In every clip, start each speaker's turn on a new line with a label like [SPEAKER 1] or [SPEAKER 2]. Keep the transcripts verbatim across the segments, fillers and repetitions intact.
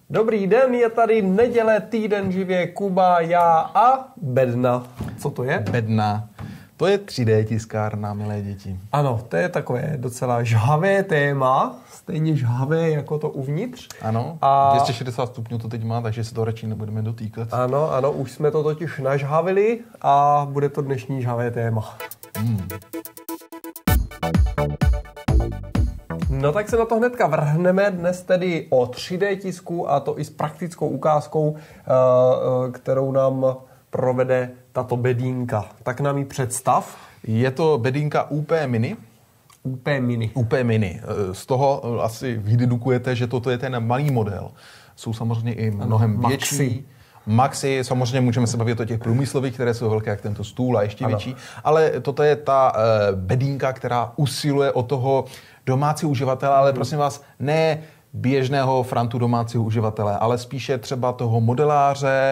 [SPEAKER 1] Dobrý den, je tady neděle, týden živě, Kuba, já a Bedna. Co to je?
[SPEAKER 2] Bedna. To je tři dé tiskárna, milé děti.
[SPEAKER 1] Ano, to je takové docela žhavé téma, stejně žhavé jako to uvnitř.
[SPEAKER 2] Ano,
[SPEAKER 1] a...
[SPEAKER 2] dvě stě šedesát stupňů to teď má, takže se to radši nebudeme dotýkat.
[SPEAKER 1] Ano, ano, už jsme to totiž nažhavili a bude to dnešní žhavé téma. Hmm. No tak se na to hnedka vrhneme, dnes tedy o tři dé tisku a to i s praktickou ukázkou, kterou nám provede tato bedínka. Tak nám ji představ.
[SPEAKER 2] Je to bedínka U P Mini.
[SPEAKER 1] U P Mini.
[SPEAKER 2] U P Mini. Z toho asi vydedukujete, že toto je ten malý model. Jsou samozřejmě i mnohem
[SPEAKER 1] ano,
[SPEAKER 2] větší.
[SPEAKER 1] Maxi.
[SPEAKER 2] Maxi, samozřejmě můžeme se bavit o těch průmyslových, které jsou velké jak tento stůl a ještě ano. větší. Ale toto je ta uh, bedínka, která usiluje o toho domácího uživatele, ale prosím vás, ne běžného frantu domácího uživatele, ale spíše třeba toho modeláře,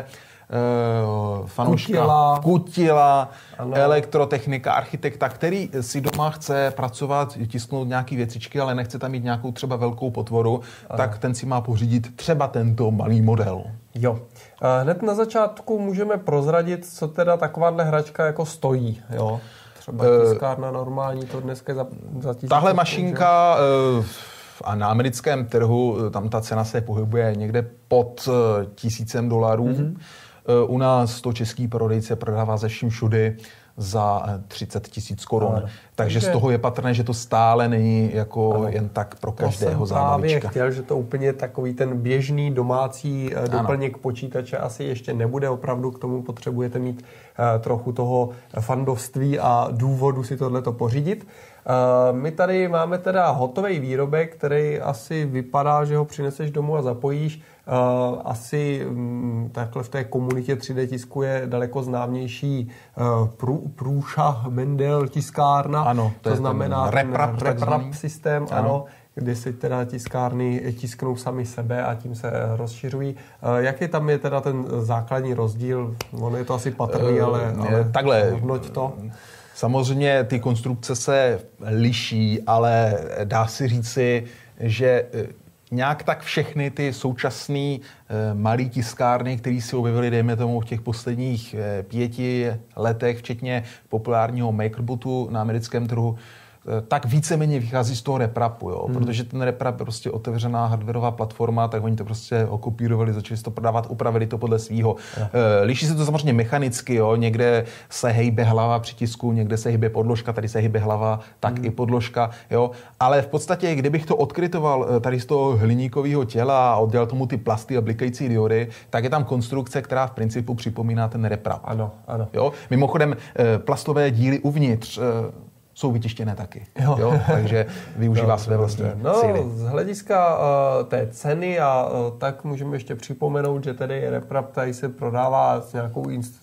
[SPEAKER 2] Uh, fanouška,
[SPEAKER 1] kutila,
[SPEAKER 2] kutila elektrotechnika, architekta, který si doma chce pracovat, tisknout nějaký věcičky, ale nechce tam mít nějakou třeba velkou potvoru, ano. tak ten si má pořídit třeba tento malý model.
[SPEAKER 1] Jo. Hned na začátku můžeme prozradit, co teda takováhle hračka jako stojí, jo? Třeba tiskárna normální, to dneska za, za tisíc.
[SPEAKER 2] Tahle mašinka uh, a na americkém trhu, tam ta cena se pohybuje někde pod tisícem dolarů. Mm-hmm. U nás to český prodejce prodává ze vším všudy za třicet tisíc korun. Takže, Takže z toho je patrné, že to stále není jako ano. jen tak pro každého zábavička.
[SPEAKER 1] Právě chtěl, že to úplně takový ten běžný domácí doplněk ano. počítače asi ještě nebude. Opravdu k tomu potřebujete mít uh, trochu toho fandovství a důvodu si tohleto pořídit. Uh, my tady máme teda hotový výrobek, který asi vypadá, že ho přineseš domů a zapojíš. Uh, asi um, takhle v té komunitě tři dé tisku je daleko známější uh, prů, Průša Mendel tiskárna.
[SPEAKER 2] Ano, to, to
[SPEAKER 1] znamená
[SPEAKER 2] RepRap,
[SPEAKER 1] RepRap systém, ano.
[SPEAKER 2] ano,
[SPEAKER 1] kdy si teda tiskárny tisknou sami sebe a tím se rozšiřují. Uh, jaký tam je teda ten základní rozdíl? Ono je to asi patrný, uh, ale, ale
[SPEAKER 2] takhle.
[SPEAKER 1] hodnoť to.
[SPEAKER 2] Samozřejmě ty konstrukce se liší, ale dá se říci, že nějak tak všechny ty současné e, malé tiskárny, které se objevily, dejme tomu, v těch posledních e, pěti letech, včetně populárního MakerBotu na americkém trhu, e, tak víceméně vychází z toho RepRapu, jo? Hmm. Protože ten RepRap je prostě otevřená hardwareová platforma, tak oni to prostě okopírovali, začali to prodávat, upravili to podle svýho. E, liší se to samozřejmě mechanicky, jo? Někde se hejbe hlava při tisku, někde se hejbe podložka, tady se hejbe hlava, tak hmm. i podložka, jo? Ale v podstatě, kdybych to odkrytoval tady z toho hliníkového těla a oddělal tomu ty plasty a blikající diody, tak je tam konstrukce, která v principu připomíná ten RepRap.
[SPEAKER 1] Ano, ano.
[SPEAKER 2] Jo? Mimochodem, plastové díly uvnitř jsou vytištěné taky. Jo. Jo? Takže využívá no, své vlastní
[SPEAKER 1] no,
[SPEAKER 2] síly.
[SPEAKER 1] Z hlediska uh, té ceny a uh, tak můžeme ještě připomenout, že tedy RepRap tady se prodává s nějakou,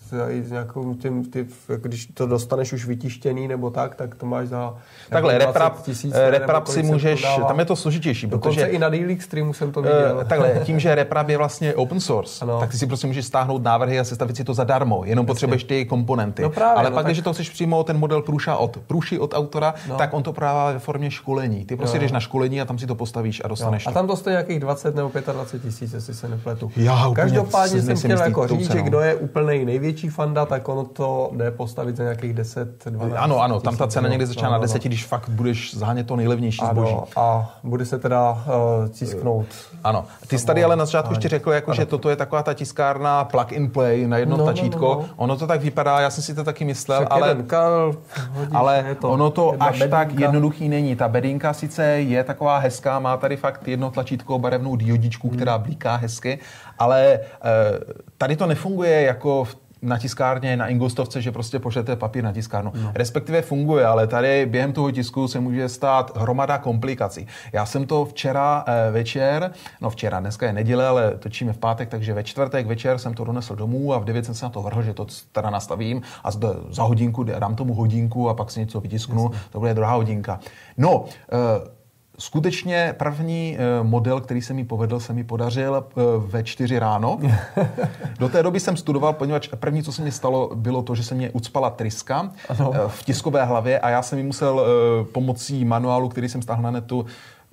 [SPEAKER 1] s nějakou tím, ty, když to dostaneš už vytištěný nebo tak, tak to máš za
[SPEAKER 2] takhle, RepRap, RepRap si můžeš, tam je to složitější,
[SPEAKER 1] dokonce
[SPEAKER 2] protože
[SPEAKER 1] i na Daily Streamu jsem to viděl.
[SPEAKER 2] Uh, takhle, tím, že RepRap je vlastně open source, ano. tak ty si prostě můžeš stáhnout návrhy a sestavit si to zadarmo, jenom Jasně. potřebuješ ty komponenty. No právě, Ale no pak, tak... když to chceš přijmout ten model Průša od Průši od autora, no. tak on to prodává ve formě školení. Ty prostě jo. jdeš na školení a tam si to postavíš a dostaneš
[SPEAKER 1] jo.
[SPEAKER 2] to.
[SPEAKER 1] A tam to stojí nějakých dvacet nebo dvacet pět tisíc, jestli se nepletu.
[SPEAKER 2] Já
[SPEAKER 1] Každopádně jsem chtěl jako říct, že kdo je úplnej největší fanda, tak ono to jde postavit za nějakých deset dvanáct
[SPEAKER 2] Ano, ano, tam ta cena někde začíná
[SPEAKER 1] no,
[SPEAKER 2] na deseti, když fakt budeš zhánět to nejlevnější
[SPEAKER 1] ano,
[SPEAKER 2] zboží.
[SPEAKER 1] A bude se teda uh, tisknout.
[SPEAKER 2] Ano. Ty jsi tady ale na začátku ještě řekl, jako, že toto je taková ta tiskárna plug and play na jedno no, tlačítko. No, no, no. Ono to tak vypadá, já jsem si to taky myslel, Však ale,
[SPEAKER 1] kal, hodíš,
[SPEAKER 2] ale
[SPEAKER 1] to
[SPEAKER 2] ono to až
[SPEAKER 1] bedínka.
[SPEAKER 2] tak jednoduchý není. Ta bedínka sice je taková hezká, má tady fakt jedno tlačítko, barevnou diodičku, hmm. která blíká hezky, ale tady to nefunguje jako v na tiskárně, na ingostovce, že prostě pošlete papír na tiskárnu. No. Respektive funguje, ale tady během toho tisku se může stát hromada komplikací. Já jsem to včera eh, večer, no včera, dneska je neděle, ale točíme v pátek, takže ve čtvrtek večer jsem to donesl domů a v devět jsem se na to vrhl, že to teda nastavím a zde, za hodinku dám tomu hodinku a pak si něco vytisknu. Jasně. To bude druhá hodinka. No, eh, skutečně první model, který se mi povedl, se mi podařil ve čtyři ráno. Do té doby jsem studoval, poněvadž první, co se mi stalo, bylo to, že se mě ucpala tryska ano. v tiskové hlavě a já jsem mi musel pomocí manuálu, který jsem stáhl na netu,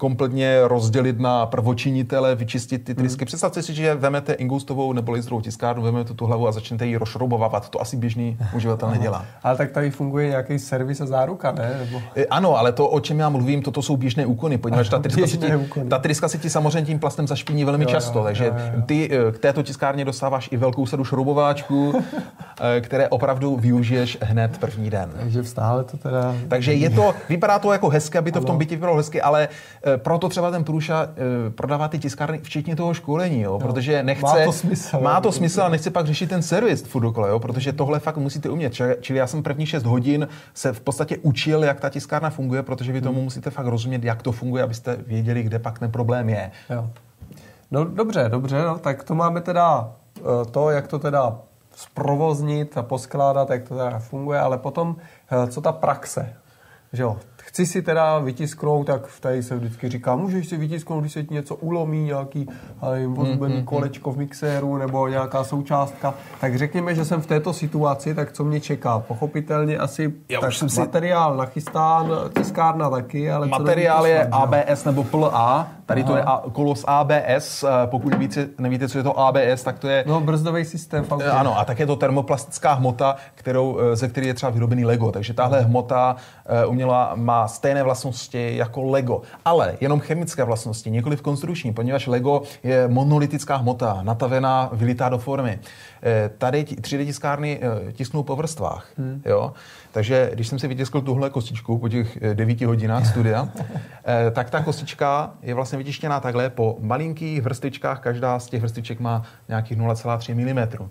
[SPEAKER 2] kompletně rozdělit na prvočinitele, vyčistit ty trysky. Hmm. Představte si, že vezmete ingoustovou nebo laserovou tiskárnu, vezmete tu hlavu a začnete ji rozšroubovávat. To asi běžný uživatel nedělá.
[SPEAKER 1] Ale tak tady funguje nějaký servis a záruka, ne? Nebo...
[SPEAKER 2] Ano, ale to, o čem já mluvím, toto jsou běžné úkony, poněvadž ta tryska, se ti, ta tryska se ti samozřejmě tím plastem zašpiní velmi jo, často, jo, takže jo, jo. ty k této tiskárně dostáváš i velkou sadu šroubováčků, které opravdu využiješ hned první den.
[SPEAKER 1] Takže stále to teda...
[SPEAKER 2] Takže je to, vypadá to jako hezky, aby to ano. v tom bytě vypadalo hezky, ale proto třeba ten Průša prodává ty tiskárny včetně toho školení, jo, jo. protože nechce...
[SPEAKER 1] Má to smysl.
[SPEAKER 2] Má to smysl a nechce pak řešit ten servis furt dokola, jo, protože tohle fakt musíte umět. Čili já jsem první šest hodin se v podstatě učil, jak ta tiskárna funguje, protože vy tomu hmm. musíte fakt rozumět, jak to funguje, abyste věděli, kde pak ten problém je.
[SPEAKER 1] Jo. No dobře, dobře, no, tak to máme teda to, jak to teda zprovoznit a poskládat, jak to teda funguje, ale potom, co ta praxe, že jo. Chci si teda vytisknout, tak tady se vždycky říká, můžeš si vytisknout, když se ti něco ulomí, nějaký ozbený mm, kolečko v mixéru nebo nějaká součástka. Tak řekněme, že jsem v této situaci, tak co mě čeká? Pochopitelně asi
[SPEAKER 2] Já
[SPEAKER 1] tak
[SPEAKER 2] už jsem si...
[SPEAKER 1] materiál nachystán, tiskárna taky, ale
[SPEAKER 2] materiál je A B S nebo P L A. Tady Aha. to je kolos A B S. Pokud nevíte, nevíte, co je to A B S, tak to je...
[SPEAKER 1] No, brzdový systém. Fakt.
[SPEAKER 2] Ano, a tak je to termoplastická hmota, kterou, ze které je třeba vyrobený Lego. Takže tahle hmota umělá má stejné vlastnosti jako Lego, ale jenom chemické vlastnosti, nikoliv konstrukční, poněvadž Lego je monolitická hmota, natavená, vylitá do formy. Tady tři dé tiskárny tisknou po vrstvách, hmm. jo? Takže když jsem si vytiskl tuhle kostičku po těch devíti hodinách studia, tak ta kostička je vlastně vytištěná takhle po malinkých vrstvičkách, každá z těch vrstviček má nějakých nula celá tři milimetru.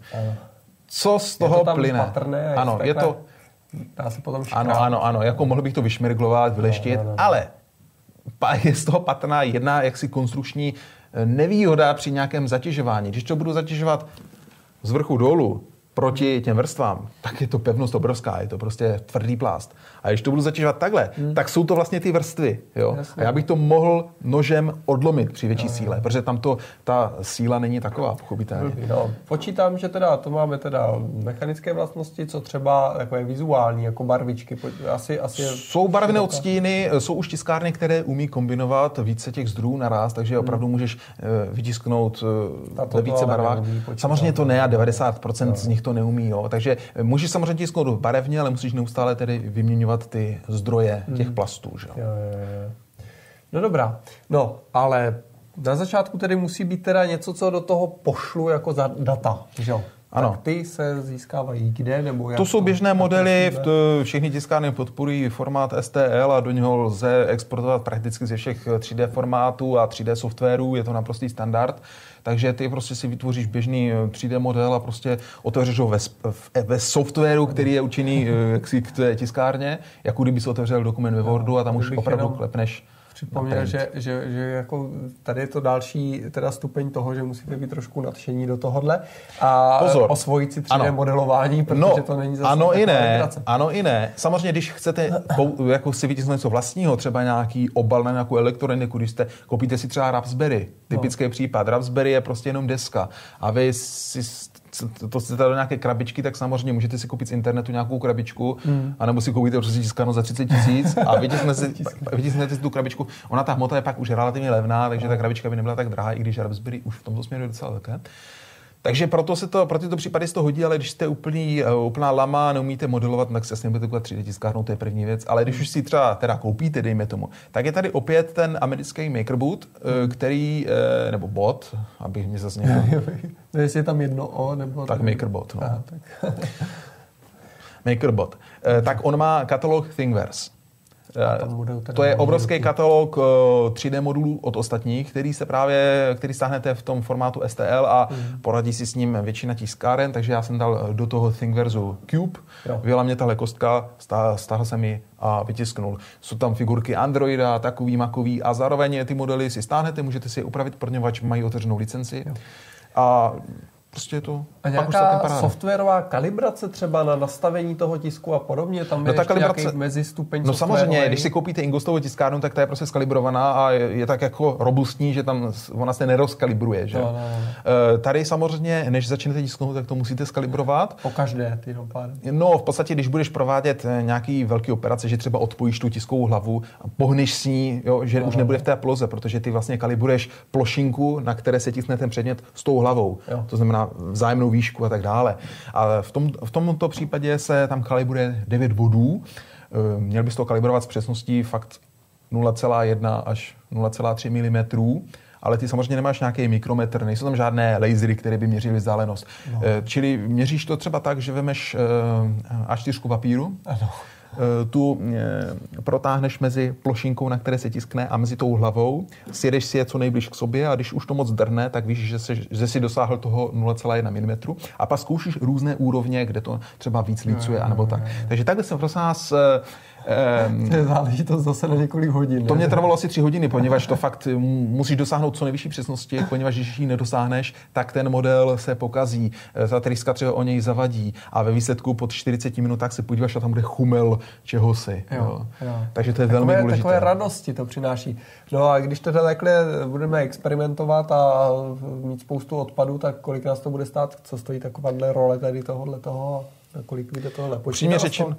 [SPEAKER 2] Co z toho
[SPEAKER 1] je to tam
[SPEAKER 2] plyne?
[SPEAKER 1] Patrné,
[SPEAKER 2] ano, je to
[SPEAKER 1] dá se potom
[SPEAKER 2] ano, ano, ano, jako mohl bych to vyšmirglovat, vyleštit, no, no, no. ale je z toho patrná jedna jaksi konstrukční nevýhoda při nějakém zatěžování. Když to budu zatěžovat z vrchu dolů proti těm vrstvám, tak je to pevnost obrovská, je to prostě tvrdý plást. A když to budu zatěžovat takhle, hmm. tak jsou to vlastně ty vrstvy. Jo? A já bych to mohl nožem odlomit při větší no, síle, no. protože tam to, ta síla není taková, pochopitelně.
[SPEAKER 1] No, počítám, že teda to máme teda mechanické vlastnosti, co třeba takové vizuální, jako barvičky. Asi, asi
[SPEAKER 2] jsou barevné odstíny, jsou už tiskárny, které umí kombinovat více těch zdrojů naraz, takže hmm. opravdu můžeš vytisknout ve více barvách. Samozřejmě to ne a devadesát procent no. z nich to neumí. Jo? Takže můžeš samozřejmě tisknout barevně, ale musíš neustále tedy vyměňovat ty zdroje těch hmm. plastů. Že?
[SPEAKER 1] Jo, jo, jo. No dobrá. No, ale na začátku tedy musí být teda něco, co do toho pošlu jako za data. Že?
[SPEAKER 2] Ano.
[SPEAKER 1] Tak ty se získávají kde? Nebo jak
[SPEAKER 2] to jsou běžné to, modely, to, všechny tiskárny podporují formát S T L a do něho lze exportovat prakticky ze všech tři dé formátů a tři dé softwarů, je to naprostý standard. Takže ty prostě si vytvoříš běžný tři dé model a prostě otevřeš ho ve, ve softwaru, který je určený k té tiskárně, jako kdyby si otevřel dokument ve Wordu a tam už opravdu klepneš.
[SPEAKER 1] Připomněl, že, že, že jako tady je to další teda stupeň toho, že musíte být trošku nadšení do tohohle a
[SPEAKER 2] Pozor.
[SPEAKER 1] osvojit si tři dé ano. modelování, protože
[SPEAKER 2] no,
[SPEAKER 1] to není zase
[SPEAKER 2] ano i ne, vibrace. Ano i ne. Samozřejmě, když chcete jako si vytisknout něco vlastního, třeba nějaký obal na nějakou elektroniku, když jste, koupíte si třeba Raspberry, typický no. případ. Raspberry je prostě jenom deska a vy si to chcete do nějaké krabičky, tak samozřejmě můžete si koupit z internetu nějakou krabičku, hmm. anebo si koupíte prostě tiskárnu za třicet tisíc a vytisknete si tu krabičku. Ona ta hmota je pak už relativně levná, takže ta krabička by nebyla tak drahá, i když Raspberry už v tomto směru je docela velké. Takže proto se to, pro tyto případy se to hodí, ale když jste úplný, úplná lama, neumíte modelovat, tak si jasně budete koukat tři dé tiskárnou, to je první věc. Ale když už si třeba teda koupíte, dejme tomu, tak je tady opět ten americký MakerBot, hmm. který, nebo bot, abych mě zase někdo...
[SPEAKER 1] No, jestli je tam jedno O, nebo...
[SPEAKER 2] Tak tady... MakerBot, no.
[SPEAKER 1] Aha, tak.
[SPEAKER 2] MakerBot. Tak on má katalog Thingiverse. To je obrovský katalog tři dé modulů od ostatních, který se právě, který stáhnete v tom formátu S T L a mm. poradí si s ním většina tiskáren, takže já jsem dal do toho Thingiverse Cube, vyjela mě tahle kostka, stáhl jsem ji a vytisknul. Jsou tam figurky Androida, takový, makový a zároveň ty modely si stáhnete, můžete si je upravit, poněvadž mají otevřenou licenci. Jo. A prostě je to
[SPEAKER 1] a nějaká softwarová kalibrace třeba na nastavení toho tisku a podobně, tam je no, ještě kalibrace, nějaký mezistupeň
[SPEAKER 2] no samozřejmě, když si koupíte Ingustovou tiskárnu, tak ta je prostě skalibrovaná a je, je tak jako robustní, že tam ona se nerozkalibruje, že? No, no, no. Tady samozřejmě, než začnete tisknout, tak to musíte skalibrovat.
[SPEAKER 1] Po každé, ty dopady.
[SPEAKER 2] No, v podstatě, když budeš provádět nějaký velký operace, že třeba odpojíš tu tiskovou hlavu, pohneš s ní, jo, že no, už nebude v té ploze, protože ty vlastně kalibruješ plošinku, na které se tiskne ten předmět s tou hlavou. Jo. To znamená vzájemnou výšku a tak dále. A v, tom, v tomto případě se tam kalibruje devět bodů. Měl bys to kalibrovat s přesností fakt nula celá jedna až nula celá tři milimetru, ale ty samozřejmě nemáš nějaký mikrometr, nejsou tam žádné lasery, které by měřily vzdálenost. No. Čili měříš to třeba tak, že vemeš á čtyři papíru, ano. Tu protáhneš mezi plošinkou, na které se tiskne, a mezi tou hlavou, sjedeš si je co nejblíž k sobě a když už to moc drhne, tak víš, že, se, že si dosáhl toho nula celá jedna milimetru a pak zkoušíš různé úrovně, kde to třeba víc lícuje, anebo tak. Takže takhle jsem prosím nás...
[SPEAKER 1] Um, to je záležitost zase na několik hodin.
[SPEAKER 2] To mě trvalo asi tři hodiny, poněvadž to fakt musíš dosáhnout co nejvyšší přesnosti, poněvadž když ji nedosáhneš, tak ten model se pokazí, ta trýska třeba o něj zavadí a ve výsledku po čtyřiceti minutách se podíváš a tam bude chumel čehosi. Jo, jo. Jo. Takže to je takové, velmi důležité.
[SPEAKER 1] Takové radosti to přináší. No a když teda takhle budeme experimentovat a mít spoustu odpadů, tak kolik nás to bude stát? Co stojí takováhle role tady tohohle toho? Kolik vyjde tohle?
[SPEAKER 2] Upřímně řečeno,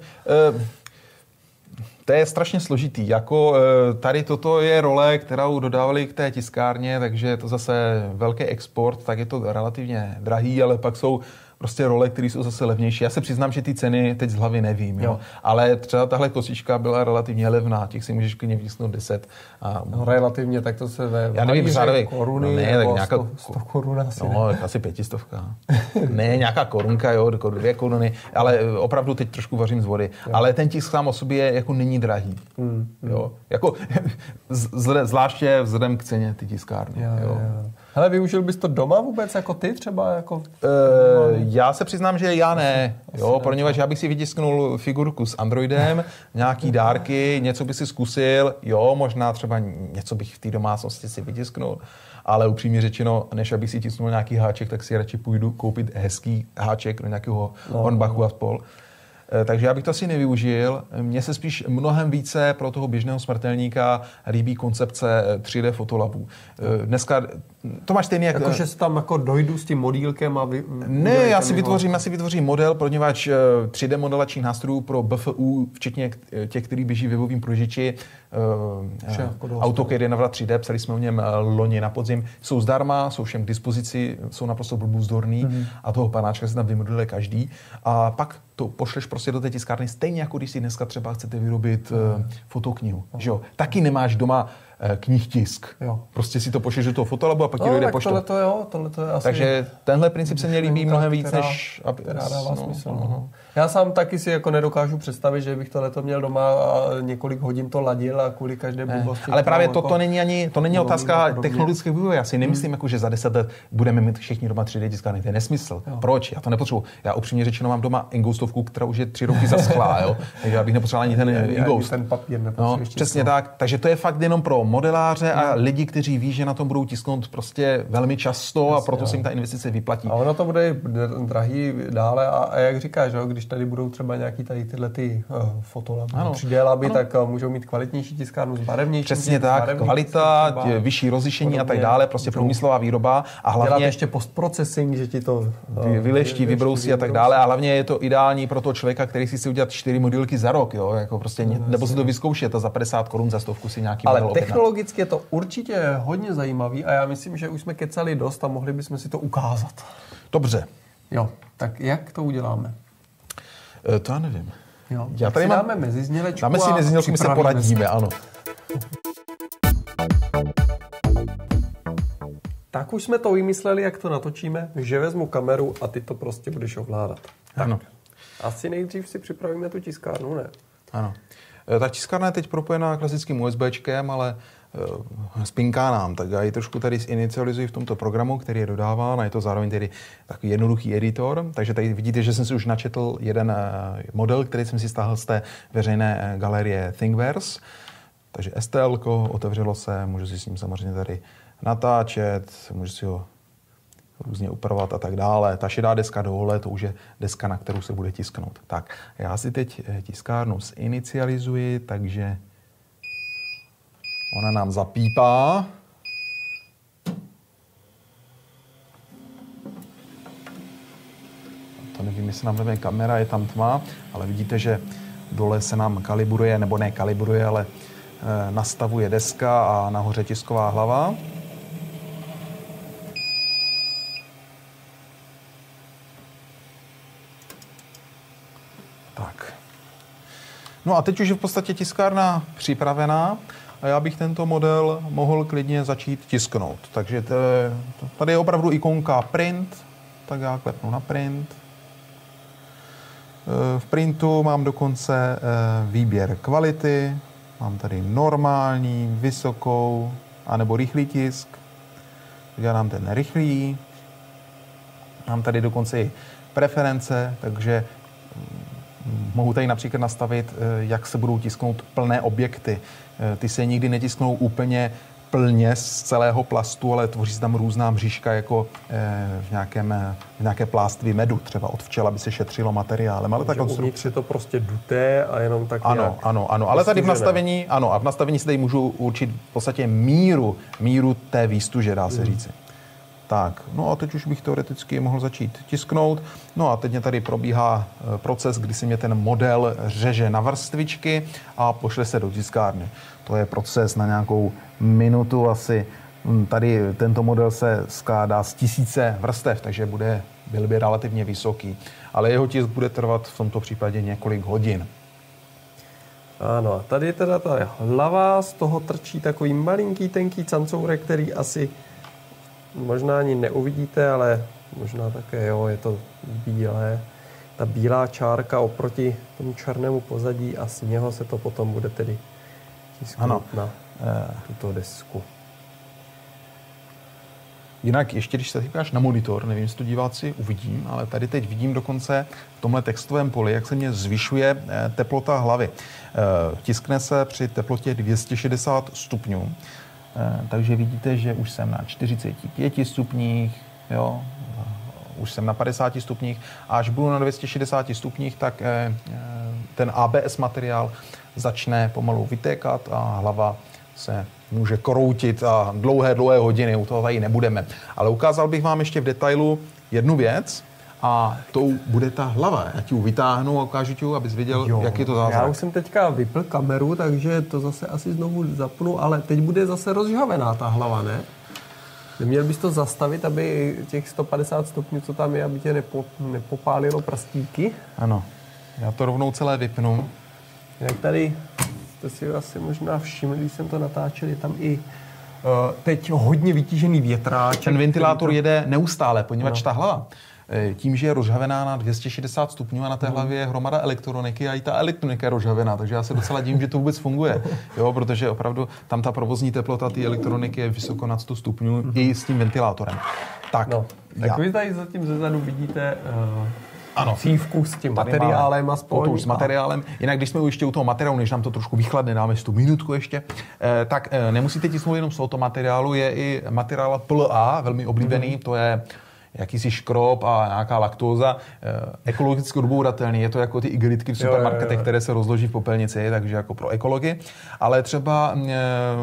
[SPEAKER 2] to je strašně složitý. Jako tady toto je role, kterou dodávali k té tiskárně, takže je to zase velký export, tak je to relativně drahý, ale pak jsou prostě role, které jsou zase levnější. Já se přiznám, že ty ceny teď z hlavy nevím, jo. Jo. Ale třeba tahle kosička byla relativně levná, těch si můžeš klidně vtisknout deset. A...
[SPEAKER 1] No, relativně, tak to se ve
[SPEAKER 2] já nevím, řádově
[SPEAKER 1] koruny,
[SPEAKER 2] no, ne, tak nějaká
[SPEAKER 1] sto, sto korun asi.
[SPEAKER 2] No, ne. asi pětistovka. Ne, nějaká korunka, jo, dvě koruny, ale opravdu teď trošku vařím z vody. Jo. Ale ten tisk sám o sobě jako není drahý. Hmm, hmm. Jo. Jako, zvláště vzhledem k ceně ty tiskárny. Jo, jo. Jo.
[SPEAKER 1] Hele, využil bys to doma vůbec, jako ty třeba? Jako... Uh,
[SPEAKER 2] já se přiznám, že já ne. Asi, jo, poněvadž já bych si vytisknul figurku s Androidem, nějaký dárky, něco by si zkusil, jo, možná třeba něco bych v té domácnosti si vytisknul, ale upřímně řečeno, než abych si tisknul nějaký háček, tak si radši půjdu koupit hezký háček do nějakého no, Hornbachu no. a spol. Takže já bych to asi nevyužil. Mně se spíš mnohem více pro toho běžného smrtelníka líbí koncepce tři dé fotolabů. Dneska to máš stejný jak...
[SPEAKER 1] Jako, že se tam jako dojdu s tím modílkem a vy...
[SPEAKER 2] Ne, já si vytvořím, já si vytvořím model, poněvadž tři dé modelačních nástrojů pro B F U, včetně těch, který běží v webovým prožiči, uh, AutoCAD jedna dva tři dé, psali jsme o něm loni na podzim, jsou zdarma, jsou všem k dispozici, jsou naprosto blbůzdorný mm-hmm. a toho panáčka se tam vymodeluje každý. A pak to pošleš prostě do té tiskárny, stejně jako když si dneska třeba chcete vyrobit mm. fotoknihu. Mm. Že jo? Taky nemáš doma knihtisk. Jo. Prostě si to pošleš do toho fotolabu a pak ti
[SPEAKER 1] no,
[SPEAKER 2] dojde poštou.
[SPEAKER 1] Tohleto jo, tohleto je asi...
[SPEAKER 2] Takže tenhle princip se mě líbí mnohem víc,
[SPEAKER 1] která,
[SPEAKER 2] než...
[SPEAKER 1] Která dává no, smysl. No, no. Já sám taky si jako nedokážu představit, že bych tohleto měl doma a několik hodin to ladil a kvůli každé blbosti.
[SPEAKER 2] Ale právě toto jako není ani, to není otázka technologického vývoje. Já si nemyslím, hmm. jako, že za deset let budeme mít všichni doma tři dé tiskárny. To je nesmysl. Jo. Proč? Já to nepotřebuji. Já upřímně řečeno mám doma Ingoustovku, která už je tři roky zaschlá, jo. Takže já bych nepotřeboval ani ten Ingoust.
[SPEAKER 1] Ten papír
[SPEAKER 2] no, přesně tak. Takže to je fakt jenom pro modeláře a lidi, kteří ví, že na tom budou tisknout prostě velmi často. Jasně, a proto jo. se jim ta investice vyplatí.
[SPEAKER 1] A ono to bude drahý dále a, a jak říkáš, jo, když tady budou třeba nějaký tady tyhle ty uh, fotolaby, tři dé laby, tak uh, můžou mít kvalitnější tiskárnu, zbarevnější.
[SPEAKER 2] Přesně tak, kvalita, třeba, vyšší rozlišení podobně, a tak dále, prostě průmyslová výroba a hlavně
[SPEAKER 1] dělat ještě postprocessing, že ti to uh,
[SPEAKER 2] vyleští, vybrousí a tak dále a hlavně je to ideální pro toho člověka, který si chce udělat čtyři modílky za rok, jo, jako prostě no, nebo si to vyzkoušet a za padesát korun za stovku si nějaký
[SPEAKER 1] ale model technologicky je to určitě hodně zajímavý a já myslím, že už jsme kecali dost a mohli bychom si to ukázat.
[SPEAKER 2] Dobře.
[SPEAKER 1] Jo, tak jak to uděláme?
[SPEAKER 2] E, to já nevím.
[SPEAKER 1] Jo, já tady si mám, dáme meziznělečku
[SPEAKER 2] dáme si meziznělečku, my se poradíme, ano.
[SPEAKER 1] Tak už jsme to vymysleli, jak to natočíme, že vezmu kameru a ty to prostě budeš ovládat.
[SPEAKER 2] Ano.
[SPEAKER 1] Tak. Asi nejdřív si připravíme tu tiskárnu, ne?
[SPEAKER 2] Ano. E, ta tiskárna je teď propojená klasickým USBčkem, ale e, spinká nám, tak já ji trošku tady zinicializuji v tomto programu, který je dodáván a je to zároveň tedy takový jednoduchý editor. Takže tady vidíte, že jsem si už načetl jeden e, model, který jsem si stáhl z té veřejné e, galerie Thingiverse. Takže S T L ko, otevřelo se, můžu si s ním samozřejmě tady natáčet, můžu si ho různě upravovat a tak dále. Ta šedá deska dole, to už je deska, na kterou se bude tisknout. Tak, já si teď tiskárnu zinicializuji, takže ona nám zapípá. To nevím, jestli nám veme kamera, je tam tma, ale vidíte, že dole se nám kalibruje, nebo ne kalibruje, ale e, nastavuje deska a nahoře tisková hlava. Tak. No a teď už je v podstatě tiskárna připravená a já bych tento model mohl klidně začít tisknout. Takže to, tady je opravdu ikonka print, tak já klepnu na print. V printu mám dokonce výběr kvality, mám tady normální, vysokou, anebo rychlý tisk. Já dám ten rychlý. Mám tady dokonce i preference, takže mohu tady například nastavit, jak se budou tisknout plné objekty. Ty se nikdy netisknou úplně plně z celého plastu, ale tvoří se tam různá mřížka, jako v nějakém, v nějaké pláství medu, třeba od včel, aby se šetřilo materiálem. Ale ta
[SPEAKER 1] konstrukce je to prostě duté a jenom tak
[SPEAKER 2] ano,
[SPEAKER 1] nějak
[SPEAKER 2] ano, ano, ale tady v nastavení, ano, a v nastavení si tady můžu určit v podstatě míru, míru té výstuže, dá se hmm. říci. Tak, no a teď už bych teoreticky mohl začít tisknout. No a teď mě tady probíhá proces, kdy si mě ten model řeže na vrstvičky a pošle se do tiskárny. To je proces na nějakou minutu asi. Tady tento model se skládá z tisíce vrstev, takže bude, byl by relativně vysoký. Ale jeho tisk bude trvat v tomto případě několik hodin.
[SPEAKER 1] Ano, a tady teda ta hlava, z toho trčí takový malinký, tenký cancourek, který asi možná ani neuvidíte, ale možná také, jo, je to bílé. Ta bílá čárka oproti tomu černému pozadí a z něho se to potom bude tedy tisknout na tuto desku.
[SPEAKER 2] Jinak ještě, když se díváš na monitor, nevím, jestli to diváci uvidím, ale tady teď vidím dokonce v tomhle textovém poli, jak se mě zvyšuje teplota hlavy. Tiskne se při teplotě dvě stě šedesát stupňů. Takže vidíte, že už jsem na čtyřiceti pěti stupních, jo, už jsem na padesáti stupních a až budu na dvě stě šedesáti stupních, tak ten A B S materiál začne pomalu vytékat a hlava se může kroutit a dlouhé, dlouhé hodiny, u toho tady nebudeme. Ale ukázal bych vám ještě v detailu jednu věc a tou bude ta hlava. Já ti ji vytáhnu a ukážu ti, abys viděl, jo, jak je to zázrak.
[SPEAKER 1] Já už jsem teďka vypl kameru, takže to zase asi znovu zapnu, ale teď bude zase rozžhavená ta hlava, ne? Neměl bys to zastavit, aby těch sto padesát stupňů, co tam je, aby tě nepo, nepopálilo prstíky?
[SPEAKER 2] Ano, já to rovnou celé vypnu.
[SPEAKER 1] Jak tady, to si asi možná všimli, když jsem to natáčel, je tam i uh, teď hodně vytížený větráček.
[SPEAKER 2] Ten ventilátor to jede neustále, poněvadž no. ta hlava, tím, že je rozžhavená na dvě stě šedesát stupňů a na té hlavě je hromada elektroniky a i ta elektronika je rozžhavená, takže já se docela divím, že to vůbec funguje, jo, protože opravdu tam ta provozní teplota té elektroniky je vysoko nad sto stupňů mm-hmm. i s tím ventilátorem. Tak,
[SPEAKER 1] no, tak já. Vy tady zatím zezadu vidíte uh,
[SPEAKER 2] ano.
[SPEAKER 1] cívku s tím materiálem aspoň.
[SPEAKER 2] To už s materiálem. Jinak, když jsme ještě u toho materiálu, než nám to trošku vychladne, dáme si tu minutku ještě, eh, tak eh, nemusíte tisknout jenom z tohoto materiálu, je i materiál P L A, velmi oblíbený, mm-hmm. to je jakýsi škrob a nějaká laktóza, ekologicky odbouratelný. Je to jako ty igelitky v supermarketech, jo, jo, jo. které se rozloží v popelnici, takže jako pro ekology. Ale třeba e,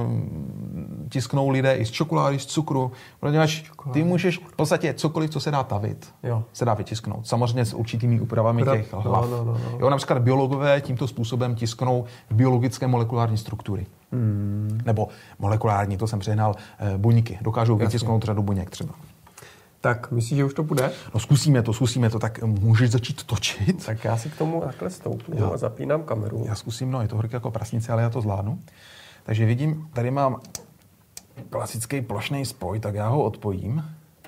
[SPEAKER 2] tisknou lidé i z čokolády, z cukru, protože ty můžeš v podstatě cokoliv, co se dá tavit, jo. se dá vytisknout. Samozřejmě s určitými úpravami Pra, těch hlav. No, no, no, no. Jo, například biologové tímto způsobem tisknou biologické molekulární struktury. Hmm. Nebo molekulární, to jsem přehnal, buňky. Dokážou Jasně. vytisknout řadu buněk třeba.
[SPEAKER 1] Tak, myslíš, že už to bude?
[SPEAKER 2] No zkusíme to, zkusíme to, tak můžeš začít točit.
[SPEAKER 1] Tak já si k tomu takhle stoupnu a zapínám kameru.
[SPEAKER 2] Já zkusím, no je to horky jako prasnice, ale já to zvládnu. Takže vidím, tady mám klasický plošný spoj, tak já ho odpojím.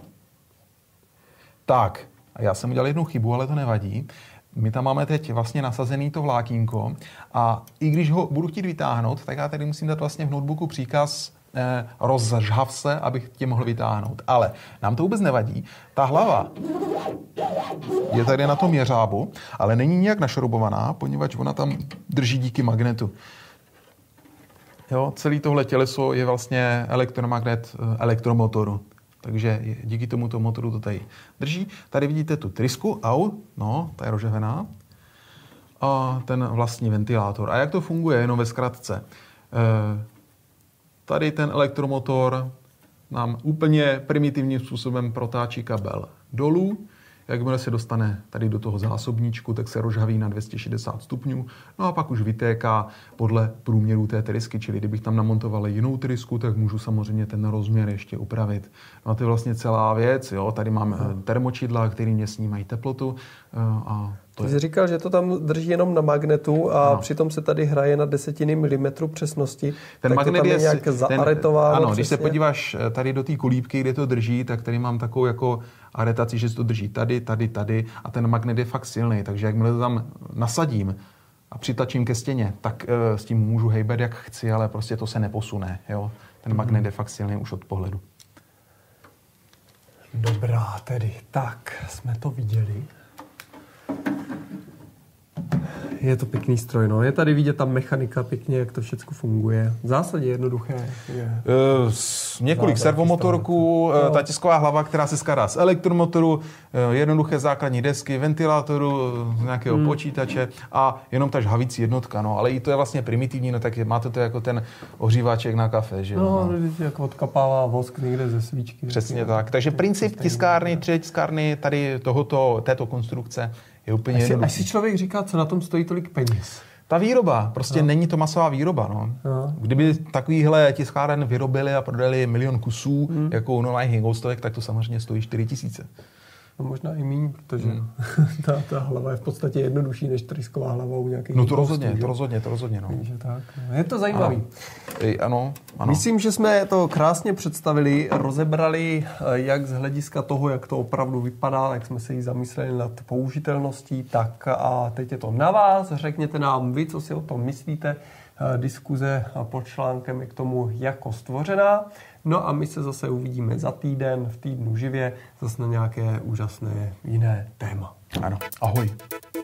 [SPEAKER 2] Tak, a já jsem udělal jednu chybu, ale to nevadí. My tam máme teď vlastně nasazený to vlákínko a i když ho budu chtít vytáhnout, tak já tady musím dát vlastně v notebooku příkaz Eh, rozžhav se, abych tě mohl vytáhnout. Ale nám to vůbec nevadí. Ta hlava je tady na tom jeřábu, ale není nijak našroubovaná, poněvadž ona tam drží díky magnetu. Jo, celý tohle těleso je vlastně elektromagnet elektromotoru. Takže díky tomuto motoru to tady drží. Tady vidíte tu trysku, au, no, ta je rozžehlená. A ten vlastní ventilátor. A jak to funguje, jenom ve zkratce. E, tady ten elektromotor nám úplně primitivním způsobem protáčí kabel dolů. Jakmile se dostane tady do toho zásobníčku, tak se rozžhaví na dvě stě šedesát stupňů. No a pak už vytéká podle průměru té trysky. Čili kdybych tam namontoval jinou trysku, tak můžu samozřejmě ten rozměr ještě upravit. No a to je vlastně celá věc. Jo? Tady mám hmm. termočidla, které mě snímají teplotu. A to
[SPEAKER 1] Ty jsi říkal, že to tam drží jenom na magnetu a ano. přitom se tady hraje na desetiny milimetru přesnosti.
[SPEAKER 2] Ten
[SPEAKER 1] tak
[SPEAKER 2] magnet
[SPEAKER 1] to tam je
[SPEAKER 2] je
[SPEAKER 1] nějak zaaretováno.
[SPEAKER 2] Ano,
[SPEAKER 1] přesně.
[SPEAKER 2] Když se podíváš tady do té kolíbky, kde to drží, tak tady mám takovou jako aretaci, že se to drží tady, tady, tady a ten magnet je fakt silný, takže jakmile to tam nasadím a přitlačím ke stěně, tak uh, s tím můžu hejbat jak chci, ale prostě to se neposune. Jo? Ten magnet hmm. je fakt silný už od pohledu.
[SPEAKER 1] Dobrá, tedy. Tak, jsme to viděli. Je to pěkný stroj, no. Je tady vidět ta mechanika pěkně, jak to všechno funguje. V zásadě jednoduché. Je.
[SPEAKER 2] Uh, několik servomotorků, uh, ta tisková hlava, která se skládá z elektromotoru, uh, jednoduché základní desky, ventilátoru, uh, nějakého hmm. počítače a jenom ta žhavící jednotka, no. Ale i to je vlastně primitivní, no tak je, máte to jako ten ohříváček na kafe, že jo.
[SPEAKER 1] No, no. Jako odkapává vosk někde ze svíčky.
[SPEAKER 2] Přesně tak. Takže princip tiskárny, tři tiskárny tady tohoto, této konstrukce je úplně
[SPEAKER 1] až,
[SPEAKER 2] jednoduchý.
[SPEAKER 1] Až si člověk říká, co na tom stojí tolik peněz.
[SPEAKER 2] Ta výroba, prostě no. není to masová výroba. No. No. Kdyby takovýhle tiskáren vyrobili a prodali milion kusů, hmm. jako u normálních Hingolstovek, tak to samozřejmě stojí čtyři tisíce.
[SPEAKER 1] No možná i míň, protože hmm. ta, ta hlava je v podstatě jednodušší než trysková hlava u nějakých...
[SPEAKER 2] No to rozhodně, to rozhodně, to rozhodně, no.
[SPEAKER 1] Takže tak. Je to zajímavý.
[SPEAKER 2] Ano. Ej, ano, ano.
[SPEAKER 1] Myslím, že jsme to krásně představili, rozebrali jak z hlediska toho, jak to opravdu vypadá, jak jsme se jí zamysleli nad použitelností, tak a teď je to na vás. Řekněte nám vy, co si o tom myslíte. Diskuze pod článkem je k tomu jako stvořená. No a my se zase uvidíme za týden, v týdnu živě, zase na nějaké úžasné jiné téma.
[SPEAKER 2] Ano, ahoj.